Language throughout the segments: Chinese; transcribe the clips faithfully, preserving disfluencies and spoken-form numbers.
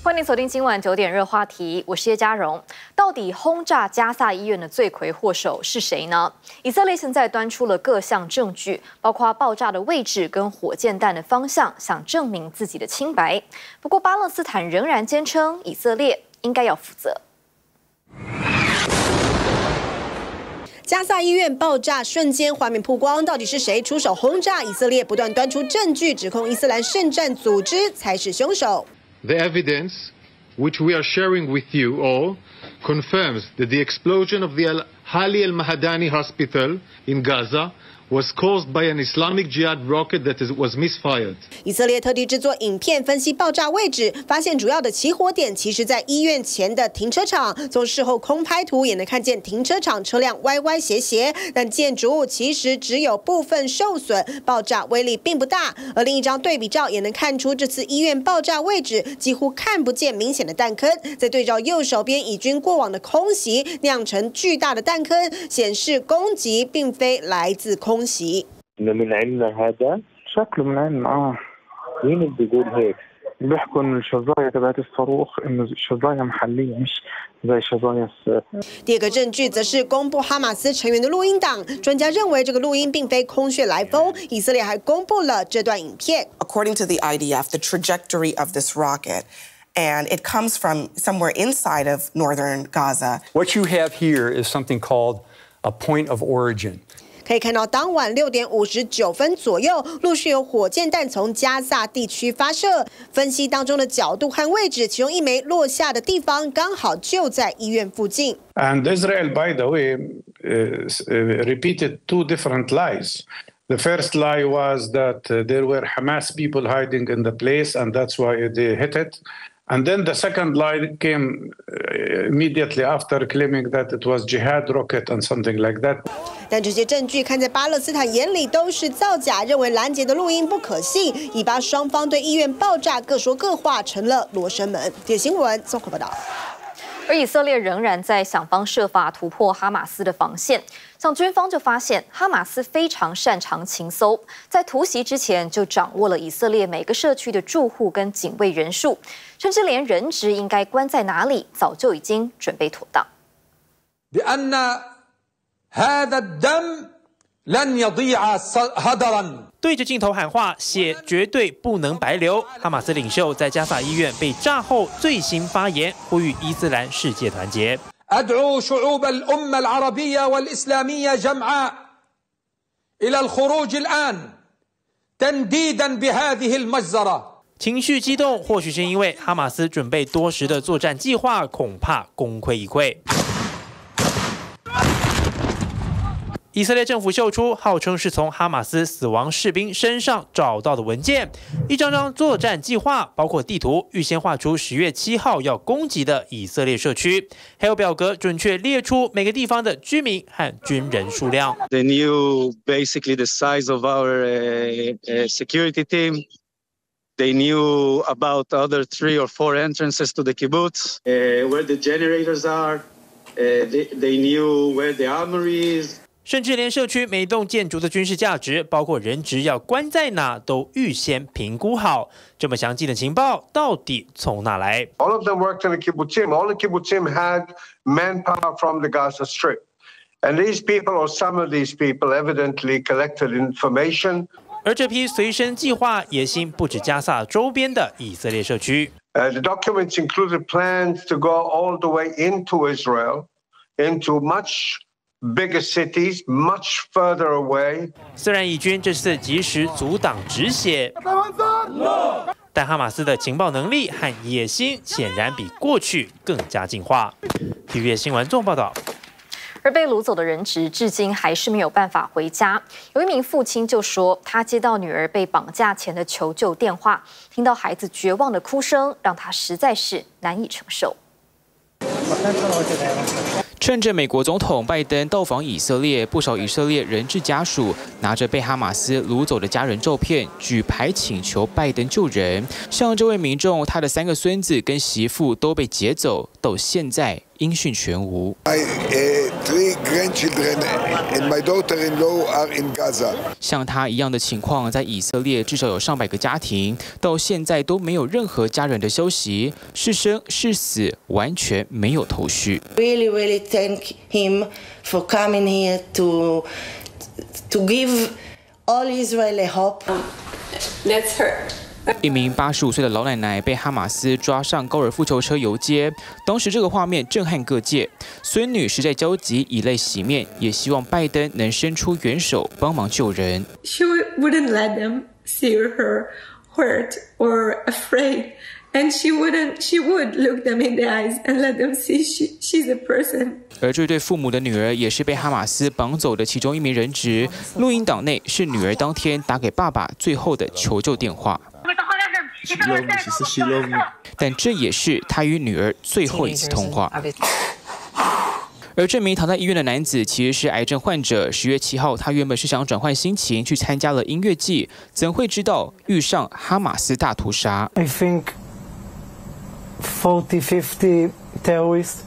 欢迎锁定今晚九点热话题，我是叶嘉荣。到底轰炸加萨医院的罪魁祸首是谁呢？以色列现在端出了各项证据，包括爆炸的位置跟火箭弹的方向，想证明自己的清白。不过，巴勒斯坦仍然坚称以色列应该要负责。 加萨医院爆炸瞬间，画面曝光，到底是谁出手轰炸？以色列不断端出证据，指控伊斯兰圣战组织才是凶手。 The evidence, which we are sharing with you all, confirms that the explosion of the Hali al-Mahadani Hospital in Gaza was caused by an Islamic Jihad rocket that is, was misfired. 以色列特地制作影片分析爆炸位置，发现主要的起火点其实在医院前的停车场。从事后空拍图也能看见停车场车辆歪歪斜斜，但建筑物其实只有部分受损，爆炸威力并不大。而另一张对比照也能看出，这次医院爆炸位置几乎看不见明显的弹坑。再对照右手边以军过往的空袭，酿成巨大的弹坑，显示攻击并非来自空。 إنه من علمنا هذا شكله من علمنا آه مين اللي بيقول هيك؟ بيحكوا إنه الشظايا تبعت الصاروخ إنه شظايا محلية مش زي شظايا. 第二个证据则是公布哈马斯成员的录音档，专家认为这个录音并非空穴来风。以色列还公布了这段影片。 According to the I D F, the trajectory of this rocket. And it comes from somewhere inside of northern Gaza. What you have here is something called a point of origin. 可以看到，当晚六点五十九分左右，陆续有火箭弹从加萨地区发射。分析当中的角度和位置，其中一枚落下的地方刚好就在医院附近。 And Israel, by the way, uh, repeated two different lies. The first lie was that uh, there were Hamas people hiding in the place, and that's why they hit it. And then the second lie came immediately after, claiming that it was jihad rocket and something like that. 但这些证据看在巴勒斯坦眼里都是造假，认为拦截的录音不可信，以巴双方对医院爆炸各说各话，成了罗生门。这新闻综合报道。 而以色列仍然在想方设法突破哈马斯的防线。像军方就发现，哈马斯非常擅长情搜，在突袭之前就掌握了以色列每个社区的住户跟警卫人数，甚至连人质应该关在哪里，早就已经准备妥当。 对着镜头喊话，血绝对不能白流。哈马斯领袖在加萨医院被炸后最新发言，呼吁伊斯兰世界团结。 أدعو شعوب الأمة العربية والإسلامية جمعاء إلى الخروج الآن تنديدا بهذه المجزرة。 情绪激动，或许是因为哈马斯准备多时的作战计划恐怕功亏一篑。 以色列政府秀出号称是从哈马斯死亡士兵身上找到的文件，一张张作战计划，包括地图，预先画出十月七号要攻击的以色列社区，还有表格准确列出每个地方的居民和军人数量。 They knew basically the size of our uh, uh, security team. They knew about other three or four entrances to the kibbutz, uh, where the generators are. Uh, they, they knew where the armory is. 甚至连社区每栋建筑的军事价值，包括人质要关在哪，都预先评估好。这么详尽的情报，到底从哪来 ？All of them worked in the kibbutzim. All the kibbutzim had manpower from the Gaza Strip, and these people, or some of these people, evidently collected information. 而这批随身计划野心不止加萨周边的以色列社区。 Uh, the documents included plans to go all the way into Israel, into much. Bigger cities, much further away. 虽然以军这次及时阻挡止血，但哈马斯的情报能力和野心显然比过去更加进化。体育新闻综合报道。 而被掳走的人质至今还是没有办法回家。有一名父亲就说，他接到女儿被绑架前的求救电话，听到孩子绝望的哭声，让他实在是难以承受。 趁着美国总统拜登到访以色列，不少以色列人质家属拿着被哈马斯掳走的家人照片，举牌请求拜登救人。像这位民众，他的三个孙子跟媳妇都被劫走，到现在音讯全无。 I uh, three grandchildren and my daughter-in-law are in Gaza. 像他一样的情况，在以色列至少有上百个家庭，到现在都没有任何家人的消息，是生是死，完全没有头绪。 Really, really thank him for coming here to to give all Israel a hope. That's her. 一名八十五岁的老奶奶被哈马斯抓上高尔夫球车游街，当时这个画面震撼各界，孙女实在焦急，以泪洗面，也希望拜登能伸出援手帮忙救人。 She wouldn't let them see her hurt or afraid, and she wouldn't. She would look them in the eyes and let them see she she's a person. 而这对父母的女儿也是被哈马斯绑走的其中一名人质。录音档内是女儿当天打给爸爸最后的求救电话。但这也是他与女儿最后一次通话。而这名躺在医院的男子其实是癌症患者。十月七号，他原本是想转换心情去参加了音乐季，怎会知道遇上哈马斯大屠杀 ？I think forty, fifty terrorists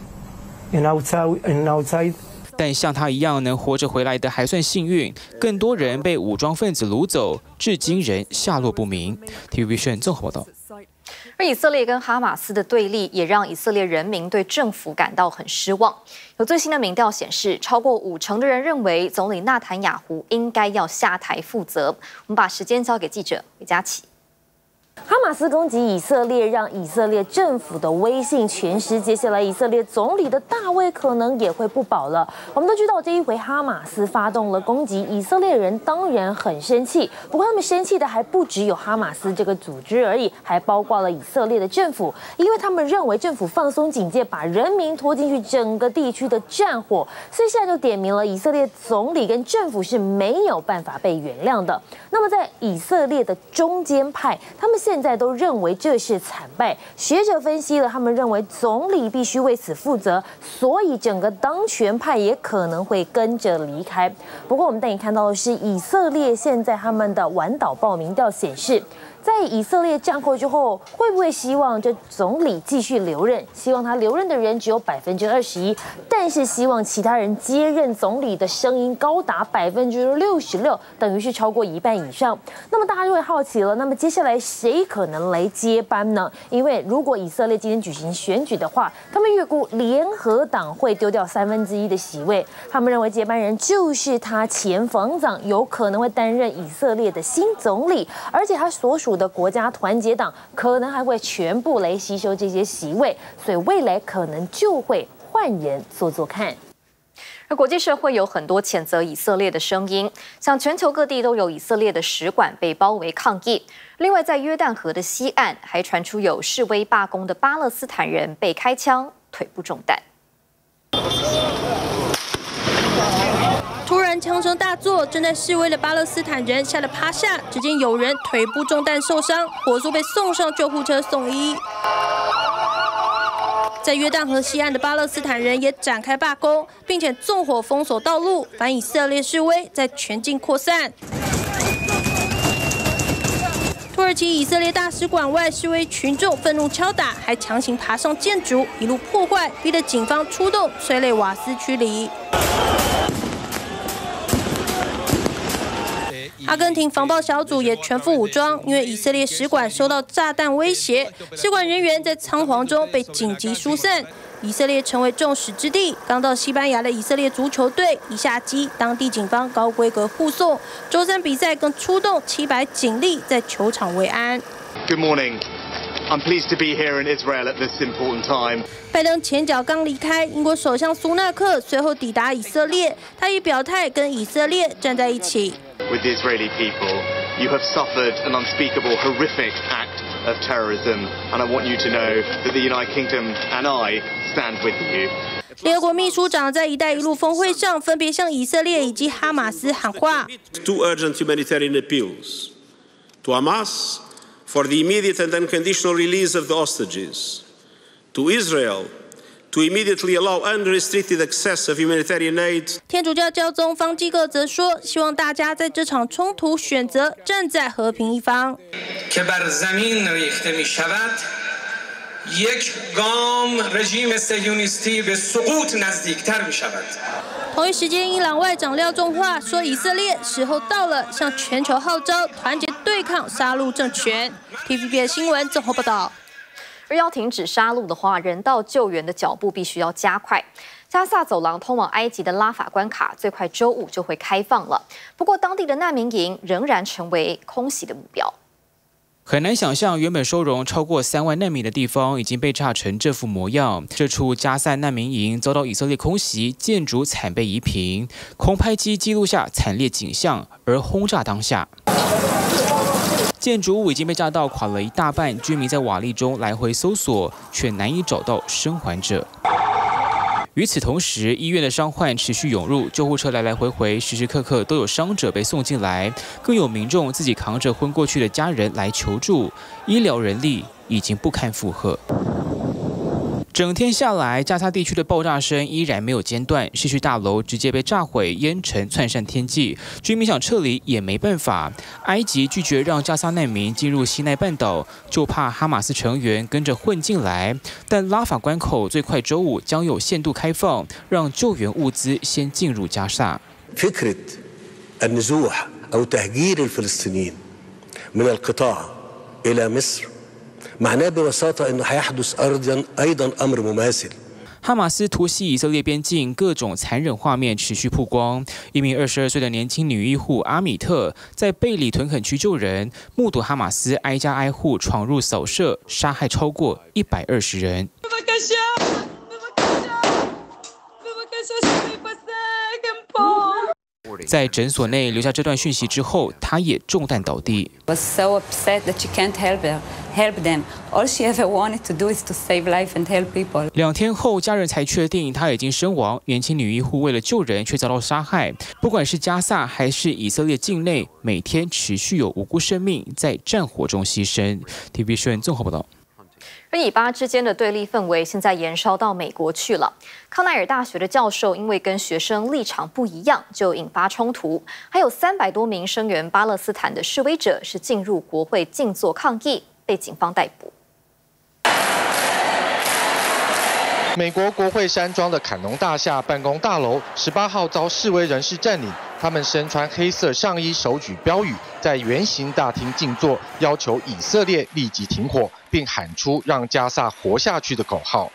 in outside in outside. 但像他一样能活着回来的还算幸运，更多人被武装分子掳走，至今仍下落不明。T V B 综合报道。 而以色列跟哈马斯的对立，也让以色列人民对政府感到很失望。有最新的民调显示，超过五成的人认为总理纳坦雅胡应该要下台负责。我们把时间交给记者韦佳琪。 哈马斯攻击以色列，让以色列政府的威信全失。接下来，以色列总理的大位可能也会不保了。我们都知道，这一回哈马斯发动了攻击，以色列人当然很生气。不过，他们生气的还不只有哈马斯这个组织而已，还包括了以色列的政府，因为他们认为政府放松警戒，把人民拖进去整个地区的战火。所以现在就点名了，以色列总理跟政府是没有办法被原谅的。那么，在以色列的中间派，他们现在都认为这是惨败。学者分析了，他们认为总理必须为此负责，所以整个当权派也可能会跟着离开。不过，我们带你看到的是，以色列现在他们的晚岛报民调显示，在以色列战后之后，会不会希望这总理继续留任？希望他留任的人只有百分之二十一，但是希望其他人接任总理的声音高达百分之六十六，等于是超过一半以上。那么大家就会好奇了，那么接下来谁可能来接班呢？因为如果以色列今天举行选举的话，他们预估联合党会丢掉三分之一的席位，他们认为接班人就是他前防长，有可能会担任以色列的新总理，而且他所属的国家团结党可能还会全部来吸收这些席位，所以未来可能就会换人做做看。 而国际社会有很多谴责以色列的声音，像全球各地都有以色列的使馆被包围抗议。另外，在约旦河的西岸还传出有示威罢工的巴勒斯坦人被开枪，腿部中弹。 突然枪声大作，正在示威的巴勒斯坦人吓得趴下，只见有人腿部中弹受伤，火速被送上救护车送医。在约旦河西岸的巴勒斯坦人也展开罢工，并且纵火封锁道路，反以色列示威在全境扩散。土耳其以色列大使馆外，示威群众愤怒敲打，还强行爬上建筑，一路破坏，逼得警方出动催泪瓦斯驱离。阿根廷防暴小组也全副武装，因为以色列使馆受到炸弹威胁，使馆人员在仓皇中被紧急疏散。以色列成为众矢之的。刚到西班牙的以色列足球队一下机，当地警方高规格护送。周三比赛更出动七百警力在球场维安。 Good morning. I'm pleased to be here in Israel at this important time. 拜登前脚刚离开，英国首相苏纳克随后抵达以色列，他也表态跟以色列站在一起。 With the Israeli people, you have suffered an unspeakable, horrific act of terrorism, and I want you to know that the United Kingdom and I stand with you. 联合国秘书长在“一带一路”峰会上分别向以色列以及哈马斯喊话。 Two urgent humanitarian appeals to Hamas for the immediate and unconditional release of the hostages, to Israel to immediately allow unrestricted access of humanitarian aid. 天主教教宗方济各则说，希望大家在这场冲突选择站在和平一方。 که بر زمین ریخته می‌شود یک گام رژیم صهیونیستی به سقوط نزدیکتر می‌شود. 同一时间，伊朗外长廖仲华说，以色列时候到了，向全球号召团结对抗杀戮政权。T V B 的新闻综合报道。 而要停止杀戮的话，人道救援的脚步必须要加快。加萨走廊通往埃及的拉法关卡最快周五就会开放了，不过当地的难民营仍然成为空袭的目标。 很难想象，原本收容超过三万难民的地方已经被炸成这副模样。这处加萨难民营遭到以色列空袭，建筑惨被夷平，空拍机记录下惨烈景象。而轰炸当下，建筑物已经被炸到垮了一大半，居民在瓦砾中来回搜索，却难以找到生还者。与此同时，医院的伤患持续涌入，救护车来来回回，时时刻刻都有伤者被送进来，更有民众自己扛着昏过去的家人来求助，医疗人力已经不堪负荷。整天下来，加沙地区的爆炸声依然没有间断，市区大楼直接被炸毁，烟尘窜散天际，居民想撤离也没办法。埃及拒绝让加沙难民进入西奈半岛，就怕哈马斯成员跟着混进来。但拉法关口最快周五将有限度开放，让救援物资先进入加沙。 فكرة النزوح أو تهجير الفلسطينيين من القطاع إلى مصر معناه ببساطة إنه هيحدث أيضا أيضا أمر مماثل。 哈马斯突袭以色列边境，各种残忍画面持续曝光。一名二十二岁的年轻女医护阿米特在贝里屯垦区救人，目睹哈马斯挨家挨户闯入扫射，杀害超过一百二十人。在诊所内留下这段讯息之后，她也中弹倒地。 Was so upset that she can't help her, help them. All she ever wanted to do is to save life and help people. 两天后，家人才确定她已经身亡。年轻女医护为了救人，却遭到杀害。不管是加萨还是以色列境内，每天持续有无辜生命在战火中牺牲。T V B 新闻综合报道。 而以巴之间的对立氛围现在延烧到美国去了。康奈尔大学的教授因为跟学生立场不一样，就引发冲突。还有三百多名声援巴勒斯坦的示威者是进入国会静坐抗议，被警方逮捕。 美国国会山庄的坎农大厦办公大楼十八号遭示威人士占领，他们身穿黑色上衣，手举标语，在圆形大厅静坐，要求以色列立即停火，并喊出让加萨活下去的口号。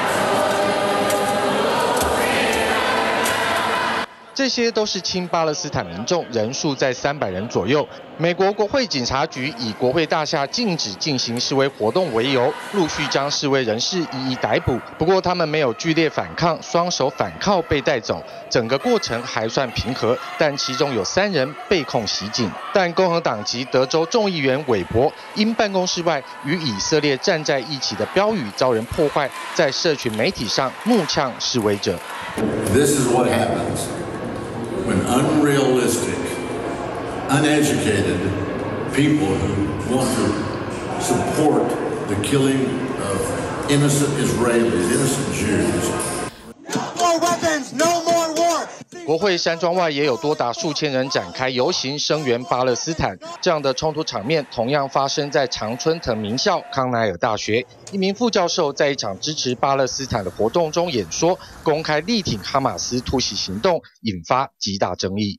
这些都是亲巴勒斯坦民众，人数在三百人左右。美国国会警察局以国会大厦禁止进行示威活动为由，陆续将示威人士一一逮捕。不过他们没有剧烈反抗，双手反铐被带走。整个过程还算平和，但其中有三人被控袭警。但共和党籍德州众议员韦伯因办公室外与以色列站在一起的标语遭人破坏，在社群媒体上怒呛示威者。 This is what happens when unrealistic, uneducated people who want to support the killing of innocent Israelis, innocent Jews. No more weapons, no more war. 国会山庄外也有多达数千人展开游行，声援巴勒斯坦。这样的冲突场面同样发生在常春藤名校康奈尔大学。一名副教授在一场支持巴勒斯坦的活动中演说，公开力挺哈马斯突袭行动，引发极大争议。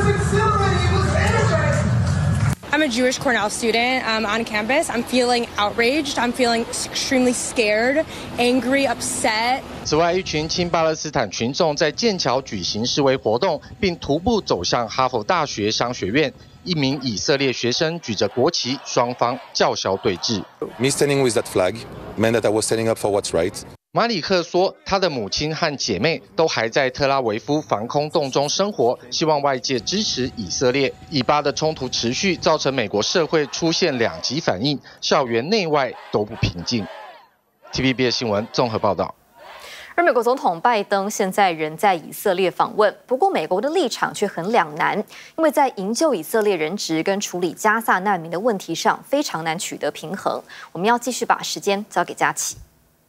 I'm a Jewish Cornell student um, on campus. I'm feeling outraged. I'm feeling extremely scared, angry, upset. 此外，一群亲巴勒斯坦群众在剑桥举行示威活动，并徒步走向哈佛大学商学院。一名以色列学生举着国旗，双方叫嚣对峙。 Me standing with that flag meant that I was standing up for what's right. 马里克说，他的母亲和姐妹都还在特拉维夫防空洞中生活，希望外界支持以色列。以巴的冲突持续，造成美国社会出现两极反应，校园内外都不平静。T V B 新闻综合报道。 而美国总统拜登现在人在以色列访问，不过美国的立场却很两难，因为在营救以色列人质跟处理加萨难民的问题上非常难取得平衡。我们要继续把时间交给佳琪。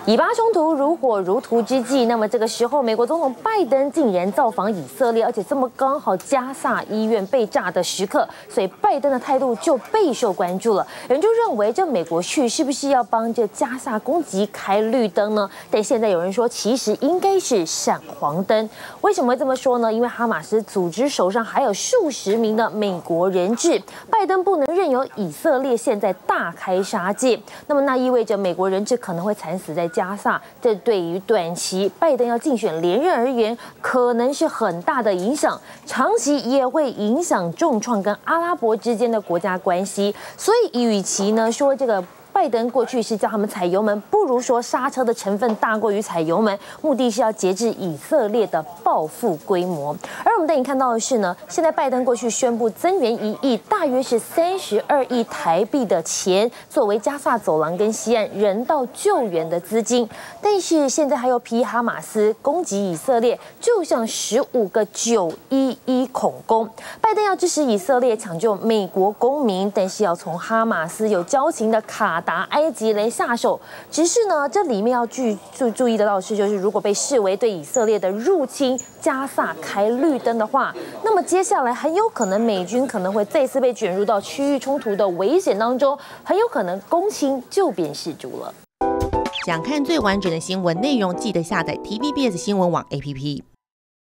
以巴冲突如火如荼之际，那么这个时候，美国总统拜登竟然造访以色列，而且这么刚好加萨医院被炸的时刻，所以拜登的态度就备受关注了。有人就认为，这美国去是不是要帮这加萨攻击开绿灯呢？但现在有人说，其实应该是闪黄灯。为什么会这么说呢？因为哈马斯组织手上还有数十名的美国人质，拜登不能任由以色列现在大开杀戒，那么那意味着美国人质可能会惨死在加萨，这对于短期拜登要竞选连任而言，可能是很大的影响，长期也会影响重创跟阿拉伯之间的国家关系。所以，与其呢说这个拜登过去是叫他们踩油门，不如说刹车的成分大过于踩油门，目的是要节制以色列的报复规模。而我们带你看到的是呢，现在拜登过去宣布增援一亿，大约是三十二亿台币的钱，作为加萨走廊跟西岸人道救援的资金。但是现在还有批哈马斯攻击以色列，就像十五个九一一恐攻。拜登要支持以色列抢救美国公民，但是要从哈马斯有交情的卡达、埃及来下手。只是呢，这里面要注注注意得到的是，就是如果被视为对以色列的入侵，加萨开绿灯的话，那么接下来很有可能美军可能会再次被卷入到区域冲突的危险当中，很有可能攻侵就变事主了。 想看最完整的新闻内容，记得下载 T V B S 新闻网 A P P。